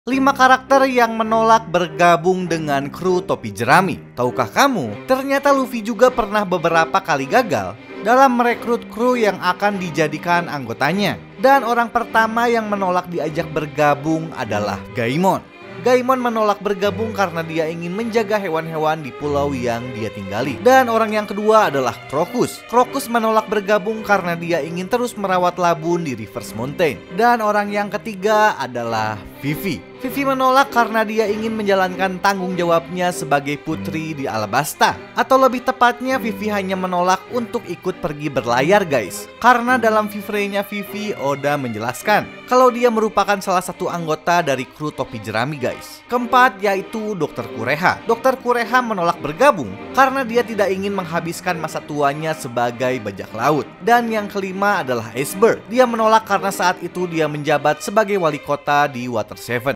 5 karakter yang menolak bergabung dengan kru topi jerami. Tahukah kamu, ternyata Luffy juga pernah beberapa kali gagal dalam merekrut kru yang akan dijadikan anggotanya. Dan orang pertama yang menolak diajak bergabung adalah Gaimon. Gaimon menolak bergabung karena dia ingin menjaga hewan-hewan di pulau yang dia tinggali. Dan orang yang kedua adalah Crocus. Crocus menolak bergabung karena dia ingin terus merawat labun di Reverse Mountain. Dan orang yang ketiga adalah Vivi. Vivi menolak karena dia ingin menjalankan tanggung jawabnya sebagai putri di Alabasta. Atau lebih tepatnya, Vivi hanya menolak untuk ikut pergi berlayar, guys. Karena dalam Vivre-nya Vivi, Oda menjelaskan kalau dia merupakan salah satu anggota dari kru topi jerami, guys. Keempat yaitu Dr. Kureha. Dr. Kureha menolak bergabung karena dia tidak ingin menghabiskan masa tuanya sebagai bajak laut. Dan yang kelima adalah Iceberg. Dia menolak karena saat itu dia menjabat sebagai wali kota di Water 7.